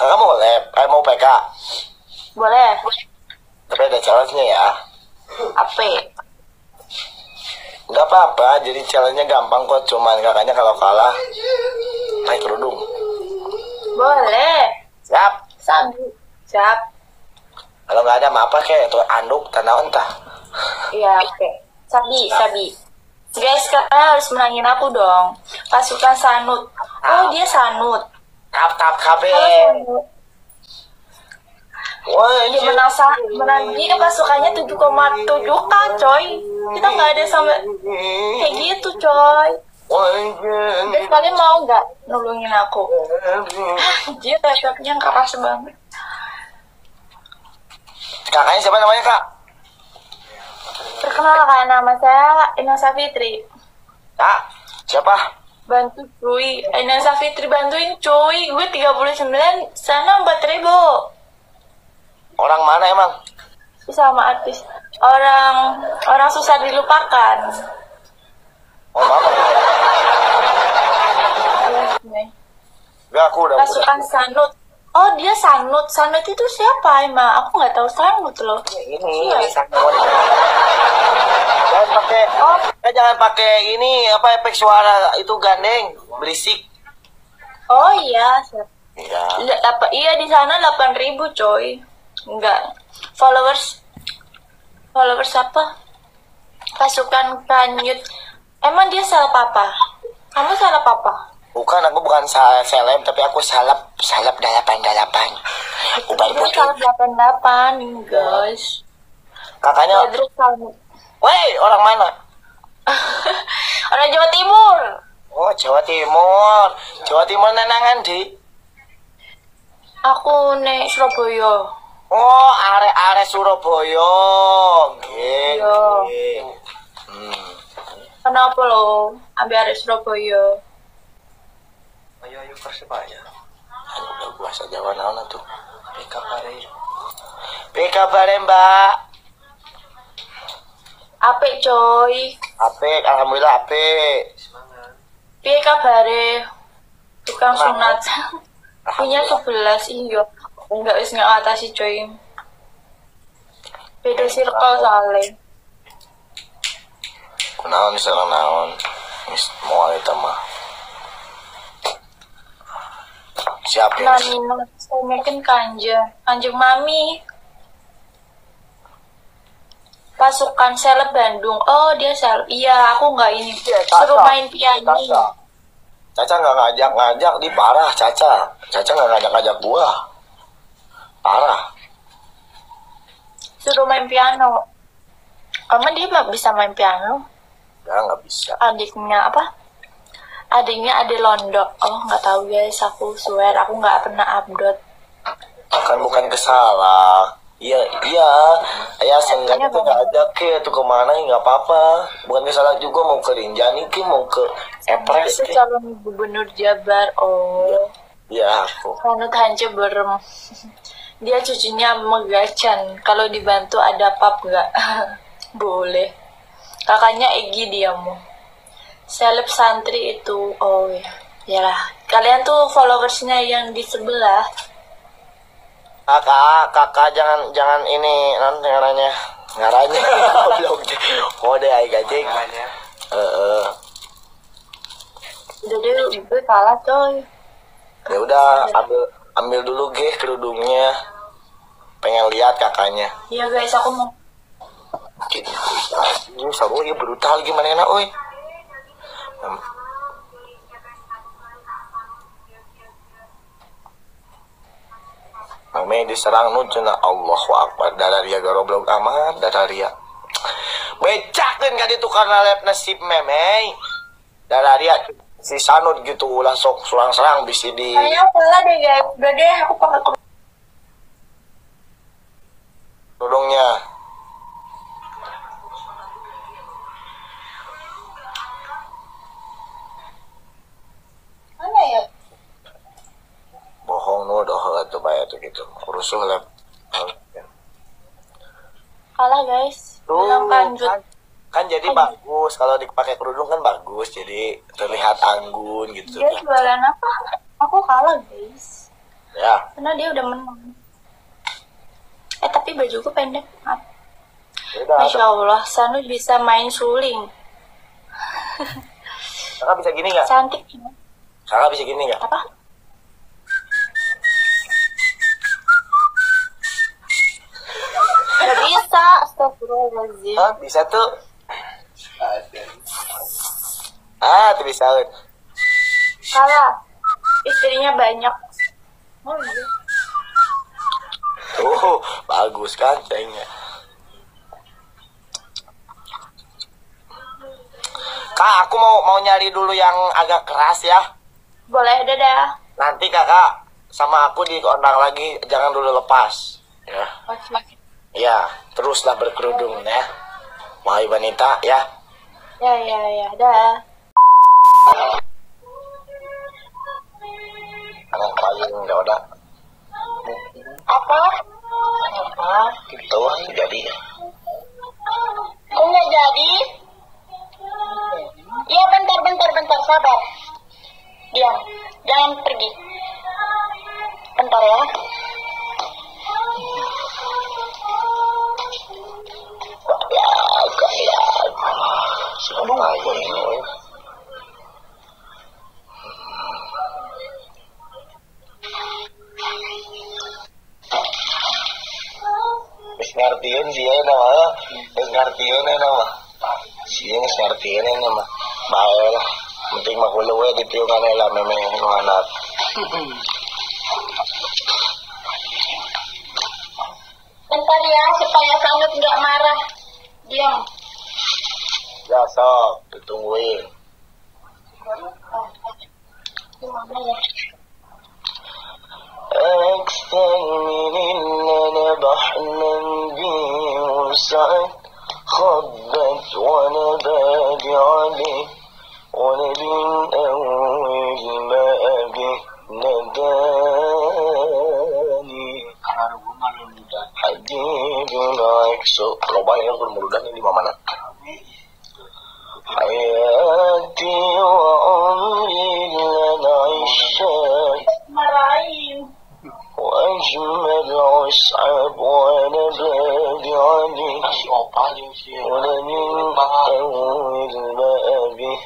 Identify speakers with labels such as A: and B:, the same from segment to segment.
A: Kakak mau lab, mau PK.
B: Boleh.
A: Tapi ada challenge-nya ya.
B: Apa?
A: Nggak apa-apa, jadi challenge-nya gampang kok. Cuman kakaknya kalau kalah naik kerudung.
B: Boleh.
A: Siap.
B: Siap.
A: Kalau nggak ada apa kayak tuh anduk tanah entah.
B: Iya, oke. Sabi. Guys, kalian harus menangin aku dong. Pasukan Sanut. Oh, dia Sanut.
A: Tap KB.
B: Halo Sanut.
A: Wah,
B: Dia menang dia pasukannya 7,7K, coy. Kita nggak ada sampai kayak gitu, coy. Guys, kalian mau nggak nolongin aku? Dia tetapnya keras banget.
A: Kakaknya siapa namanya, Kak?
B: Perkenalkan, nama saya Inasa Fitri.
A: Kak, siapa?
B: Bantu cuy, Inasa Fitri bantuin cuy. Gue 39, sana 4.000.
A: Orang mana emang?
B: Sama artis. Orang susah dilupakan.
A: Oh, apa? Enggak, aku udah.
B: Pasukan Sanut. Oh, dia Sanut. Sanut itu siapa emang? Aku nggak tahu Sanut loh.
A: Ini
B: Iya.
A: Sanut. Jangan pakai ini apa efek suara itu gandeng, berisik.
B: Oh iya.
A: Iya.
B: Iya di sana 8.000 coy. Enggak. Followers apa? Pasukan Kanyut. Emang dia salah papa? Kamu salah papa?
A: Bukan, aku bukan seleb, tapi aku salap 88. Ubah
B: Dia salah 88, guys.
A: Kakaknya,
B: Badruk Sanut.
A: woi, orang mana?
B: Orang Jawa Timur.
A: Oh, Jawa Timur. Jawa Timur nenangan di.
B: Aku nek Surabaya.
A: Oh, are Surabaya. Nggih.
B: Iya.
A: Hmm.
B: Kenapa lo? Ambil ada Surabaya.
A: Ayo Persebaya. Udah bahasa Jawa naon atuh. PK bare, Mbak.
B: Apik coy.
A: Apik, alhamdulillah apik.
B: Piye kabare? Tukang sunat. Punya 11 iya. Enggak wis ngatasi coy. Beda circle soalnya.
A: Kunaon misalnya naon. Wis moal eta mah. Siap ya.
B: Nino, saya makin kanjeng mami. Pasukan seleb Bandung. Oh dia seleb. Iya aku nggak ini. Suruh main piano.
A: Caca nggak ngajak di parah Caca nggak ngajak gua parah.
B: Suruh main piano. Emang dia bisa main piano?
A: Nggak bisa.
B: Adiknya apa? Adiknya ada Londo. Oh nggak tahu guys. Aku swear aku nggak pernah upload.
A: Kan bukan kesalah. Iya ayah sengaja tuh ngajak ke tuh kemana nggak apa-apa. Bukan kesalah juga, mau ke Rinjani ke mau ke Epres
B: Itu
A: ke.
B: calon gubernur Jabar. Oh
A: Iya aku.
B: Kanut Hance berem. Dia cucunya Megacan. Kalau dibantu ada pap nggak? Boleh. Kakaknya Egi dia mau. Seleb santri itu. Oh ya. Yalah. Kalian tuh followersnya yang di sebelah.
A: Kakak jangan ini ngaranya goblok deh. Kode ai gajeng.
B: Udah deh, gue kalah coy.
A: Ya udah ambil dulu kerudungnya. Pengen lihat kakaknya.
B: Iya guys, aku mau.
A: Ini seru ya, brutal gimana enak oi. Mame diserang nucuna Allahu Akbar. Dararia garoblok amat dararia. Becakeun ka ditu karena lep nasib meme. Dararia si Sanut gitu ulah sok serang-serang bisi di.
B: Kayaknya kalah deh guys. Udah deh, aku pakai
A: Kerudungnya.
B: mana ya?
A: Bohong nu doh atuh bae tuh gitu. Rusuh lep.
B: Kalah guys. Bilang kanjut.
A: Kan jadi bagus kalau dipakai kerudung kan bagus, jadi terlihat anggun gitu.
B: Dia jualan apa? Aku kalah guys.
A: Ya.
B: Karena dia udah menang. Tapi bajuku pendek. Maaf.
A: Udah.
B: Masya Allah, Sanu bisa main suling.
A: Kakak bisa gini nggak?
B: Cantik.
A: Kakak bisa gini nggak?
B: Apa? Gak bisa, astagfirullahaladzim.
A: Hah, bisa tuh. Tuh bisa.
B: Kalah. Istrinya banyak. Oh iya.
A: Tuh, bagus kan cengnya. Kak, aku mau nyari dulu yang agak keras ya.
B: Boleh, dadah.
A: Nanti kakak sama aku diundang lagi, jangan dulu lepas. Ya.
B: Oke.
A: Ya, teruslah berkerudung ya. Wahai wanita ya.
B: Ya, dah.
A: Anak paling enggak ada.
B: Apa?
A: Gitu jadi.
B: Kok nggak jadi? Iya, bentar, sabar. Diam, jangan pergi. Bentar ya.
A: Siapa ini? Wis ngartiin dia nama, wis ngartiin nama. Siya wis ngartiin nama. Bae lah. Penting makuluwe di tiyo kanila meme anak.
B: Bentar ya, supaya Sanut nggak marah. Diam.
A: Ya sok, ditungguin.
B: Gimana ya?
A: أكثر من إننا بحنا بوسعت خبت وأنا بادي عليه وأنا من أول ما به نداني حديد عكسه لو بقى ياخد المولودان اللي mana حياتي وعمري لن عشت
B: Marahin.
A: وأجمل أصعب وأنا بادي عليك وأنا من أول ما به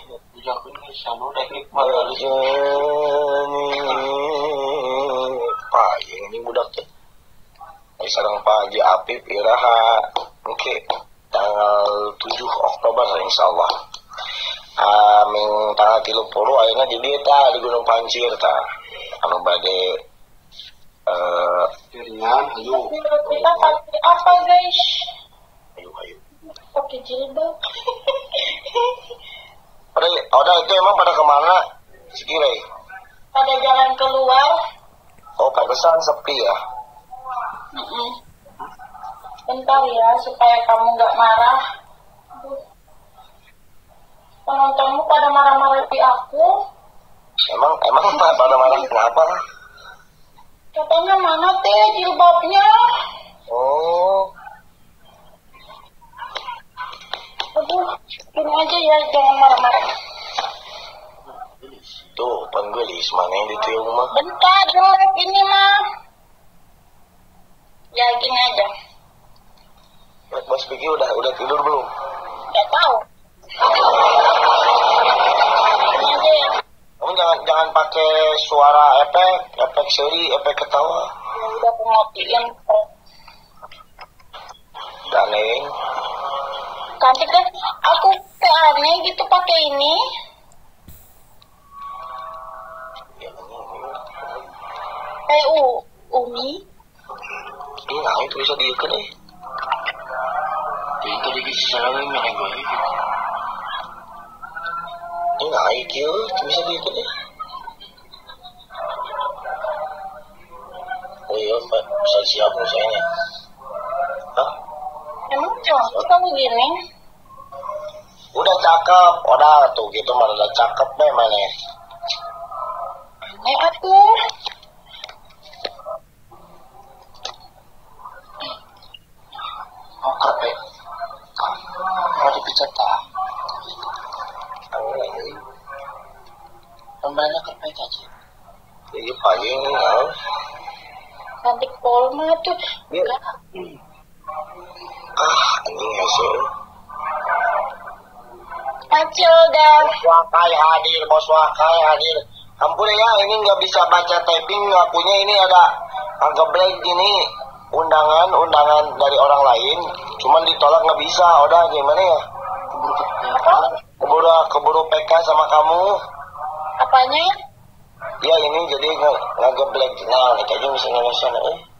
A: Ajani Pak, ini budak tuh. Sarang Pak Haji Apip Iraha. Oke, tanggal 7 Oktober insyaallah. Amin tanggal 30 ayeuna di dieu tah di Gunung Pancir tah. Anu bade
C: Kirian, ayo.
B: Kita pakai apa, guys?
A: ayo.
B: Pakai jilbab.
A: Udah itu emang pada kemana? Sekiranya.
B: Pada jalan keluar.
A: Oh, pantesan sepi ya.
B: Bentar ya, supaya kamu nggak marah. Penontonmu pada marah-marah di aku.
A: Emang pada marah kenapa?
B: Katanya mana teh jilbabnya?
A: Oh,
B: Aduh, gini aja ya, jangan marah-marah.
A: tuh penggelis mana yang ditiup mah?
B: Bentar, jelek ini mah. Ya gini aja.
A: Bos Piki udah tidur belum?
B: Nggak tahu. Gini aja ya.
A: Kamu jangan pakai suara efek seri, efek ketawa.
B: Ya udah aku matiin.
A: Daneng.
B: Cantik kan? Aku kayak aneh gitu pakai ini.
A: Ya,
B: Kayak Umi.
A: ini nah itu bisa diikat deh.
C: Itu di sana mereka gue.
A: Ini naik ya, bisa diikat deh. Oh iya, Pak, bisa siap misalnya. Hah?
B: Emang cocok kamu gini?
A: Udah cakep, udah tuh gitu mah udah cakep memang ya.
B: Aneh atuh.
C: Oh kerpe. Mau dipecat tak? Pembeliannya kerpe aja.
A: Jadi pagi ini ya.
B: Cantik Polma tuh.
A: Dia anjing hasil.
B: Acil dah.
A: Bos Wakai hadir. Ampun ya, ini nggak bisa baca typing, ngakunya ini agak blank gini. Undangan dari orang lain, cuman ditolak nggak bisa. Udah gimana ya? Keburu PK sama kamu.
B: Apanya?
A: Ya ini jadi nggak blank. Nah, ini kayaknya bisa ngelesan.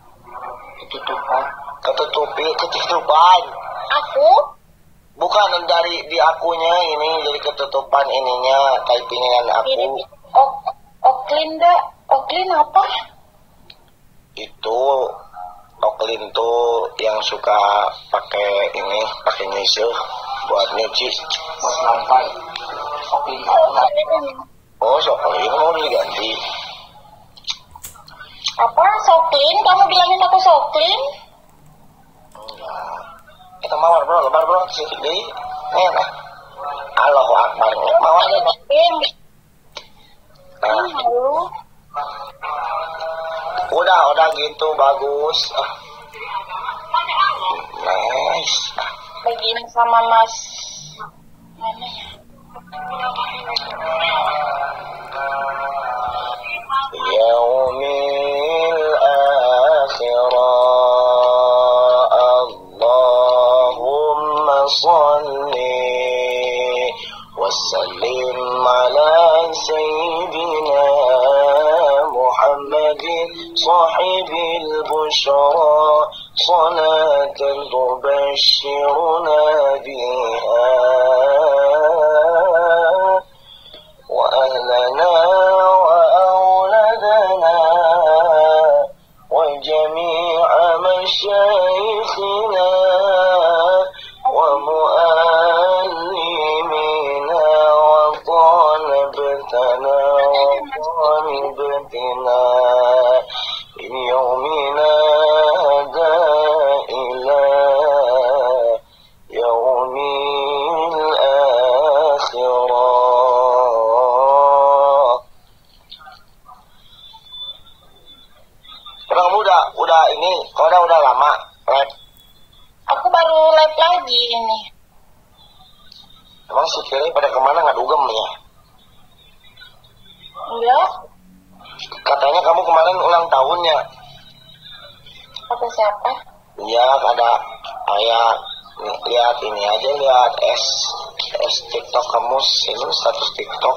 A: Ketutupan.
B: Aku?
A: Bukan dari di akunya ini jadi ketutupan ininya typingan aku.
B: Ini Oklin dah. Oklin apa?
A: Itu Oklin tuh yang suka pakai nyisir buat nyuci.
C: Bos lantai. Oke,
A: Oh, Oklin mau diganti.
B: Apa? Soklin? Kamu bilangin aku Soklin?
A: Enggak. Kita mawar bro, sih deh. Nah. Allahu Akbar. Mawar. Nah, udah gitu bagus. Nice.
B: Begini sama Mas. Mana ya?
A: Yaumil akhirah. Allahumma salli وسلم على سيدنا محمد صاحب البشرى صلاة تبشرنا بها وأهلنا وأولادنا وجميع مشايخنا ومؤلمينا وطالبتنا من يومنا هذا إلى يوم الآخرة. Kamu udah ini, kau udah lama live?
B: Aku baru live lagi ini.
A: Emang si Kiri pada kemana nggak dugem ya?
B: Enggak?
A: Katanya kamu kemarin ulang tahunnya.
B: Kata siapa?
A: Iya, ada kayak lihat ini aja, lihat TikTok kamu, ini status TikTok.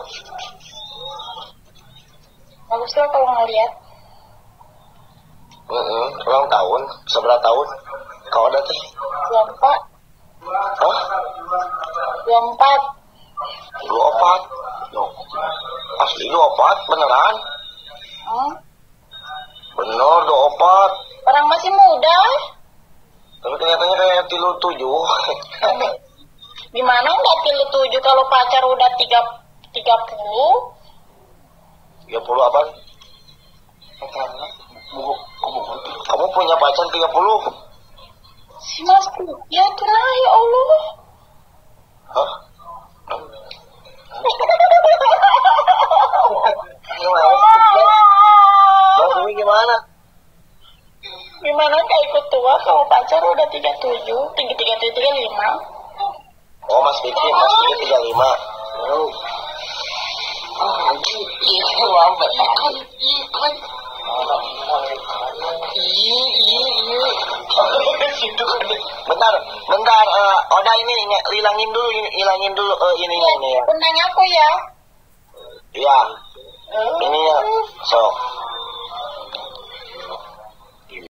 B: Bagus lah kalau ngeliat.
A: Ulang tahun, seberapa tahun? Kau ada tuh?
B: 24.
A: Hah?
B: 24.
A: 24? Asli 24? Beneran? Bener 24.
B: Orang masih muda.
A: Tapi kelihatannya kayak 37.
B: Gimana nggak 37 kalau pacar udah 30?
A: 30 apa? Kamu punya pacar 30?
B: Si Mas ya tuh lah, ya Allah.
A: Hah? Gimana? Gimana?
B: Gimana kayak ikut tua kalau pacar udah 37, 35?
A: Oh, Mas Vicky 35. Bentar, Oda ini hilangin dulu ininya ini ya.
B: Undang aku ya.
A: Iya,